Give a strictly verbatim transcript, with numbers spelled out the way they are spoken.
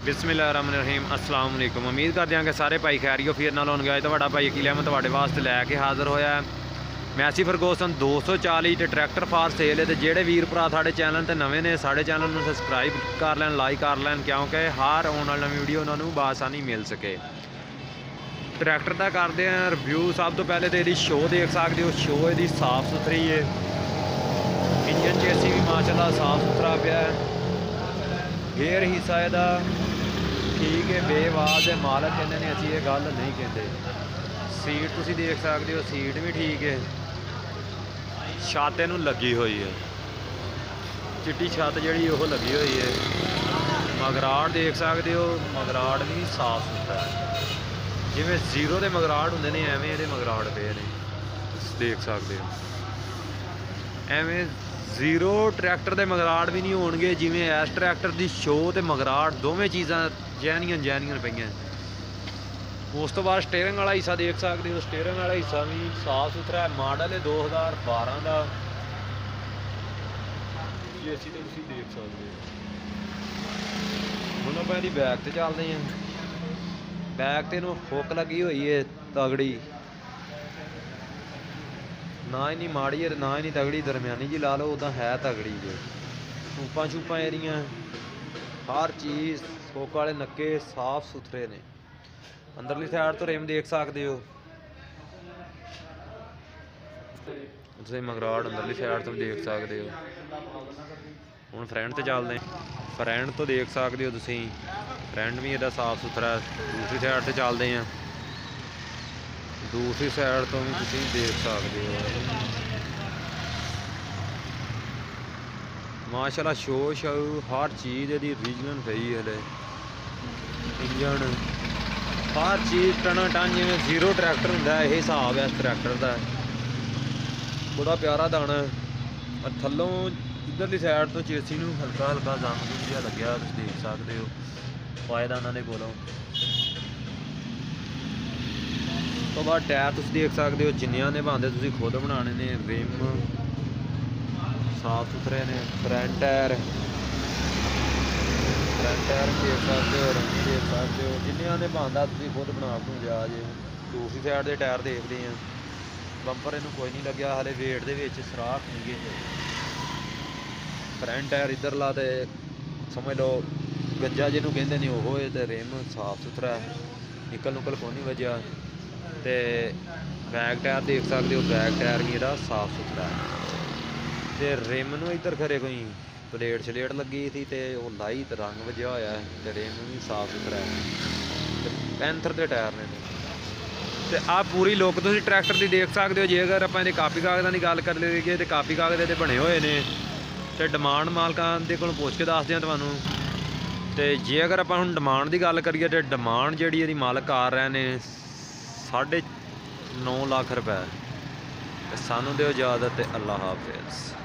बिस्मिल्लाहिर्रहमानिर्रहीम अस्सलाम वालेकुम। उम्मीद करते हैं कि सारे भाई खैरियो फिर नाल होंगे। अज तो भाई अकील अहमद तुहाडे वास्ते लैके हाज़र होया मैसी फरगोसन दो सौ चाली ते ट्रैक्टर फार सेल है। तो जेडे वीर भरा साढ़े चैनल ते नवे ने साढ़े चैनल में सबसक्राइब कर लैन, लाइक कर लैन, क्योंकि हर आने वाली नवी वीडियो उन्होंने बासानी मिल सके। ट्रैक्टर का करते हैं रिव्यू। सब तो पहले तो यदि शो देख सकते हो, शो यदि साफ सुथरी है, इंजन चेसी भी माशाल्लाह साफ सुथरा पिया है। गेयर हिस्सा यदा ठीक है, बेवाज है, मालक कहते हैं असी ये गल नहीं कहते। सीट तुम देख सकते हो, सीट भी ठीक है, छत इनू लगी हुई है, चिट्टी छत जी वो लगी हुई है। मगराड़ देख सकते हो, मगराड़ भी साफ सुथरा है, जिमें जीरो के मगराड़ होंगे ने एवें ये मगराड़ पे ने देख सकते हो। एवें जीरो ट्रैक्टर के मगराड़ भी नहीं होणगे, जिमें इस ट्रैक्टर की शो तो मगराड़ दोवें चीज़ां जैनियन जैनियन पईयां। उस तो बाद स्टेयरिंग वाला हिस्सा देख सकते हो, स्टेयरिंग वाला हिस्सा भी साफ सुथरा है। मॉडल है दो हज़ार बारह का, ये असी तो तुम देख सकते हो। हम आप बैक से चलते हैं। बैक तो इनू फुक लगी हुई है तगड़ी, ना ही नहीं माड़ी है ना ही नहीं तगड़ी, दरम्यानी जी ला लो, उदा है तगड़ी जो। छूपा छूपा एरिया हर चीज़ फोक वाले नक्के साफ सुथरे ने। अंदरली साइड तो रिम देख सकते हो, तुम मगराड़ अंदरली साइड तो देख सकते हो। हम फ्रंट तो चलते हैं। फ्रंट तो देख सकते हो तुम, फ्रंट भी इहदा साफ सुथरा। दूसरी साइड से चलते हैं, दूसरी साइड तो भी तुम देख सकते हो माशाल्लाह शो शो हर चीज़ यदि रीजनल पई हले। इंजन हर चीज़ टना टन जिमें जीरो ट्रैक्टर होंदा है, यही हिसाब है इस ट्रैक्टर का। बड़ा प्यारा दाना है। थल्लों इधरली साइड तो चेसी नूं हल्का हल्का जंग जिहा लग्या, तुसीं देख सकते हो, पायदा उन्होंने कोलों। तो बाद टायर तुम देख सकते हो, जिन्नियां ने भांदे तुसीं खुद बनाने ने। रिम साफ सुथरे ने। फ्रंट टायर फ्रंट टायर देख सकते हो, रिम देख सकते हो, जिन्नियां ने भांदा तुसीं खुद बना बू लिया जे। दूसरी साइड के टायर देखते हैं, बंपर इनू कोई नहीं लग्या हाले, वेट दे विच सराख नहीं गए। फ्रंट टायर इधर ला तो समझ लो गज्जा जिन्हों कहते नहीं वो है। तो रिम साफ सुथरा है, निकल नुकल को नहीं वजह। तो बैक टायर देख सकते हो, बैक टायर भी इहदा साफ सुथरा है। तो रिम नूं इधर खरे कोई प्लेट छलेट लगी थी, तो वो लाई तो रंग वजह होया है। तो रिम भी साफ सुथरा है। पैंथर के टायर ने। तो आ पूरी लुक तुसीं ट्रैक्टर की देख सकते हो। जे अगर आप कापी कागज़ां की गल कर लईए तो कापी कागज़ ते बने हुए हैं। तो डिमांड मालकां दे कोलों पुछ के दसदे तुहानूं। तो जे अगर आप हुण डिमांड की गल करिए तो डिमांड जिहड़ी इहदी मालक कर रहे हैं साढ़े नौ लाख रुपए। सानूं दिओ इजाज़त, अल्लाह हाफिज़।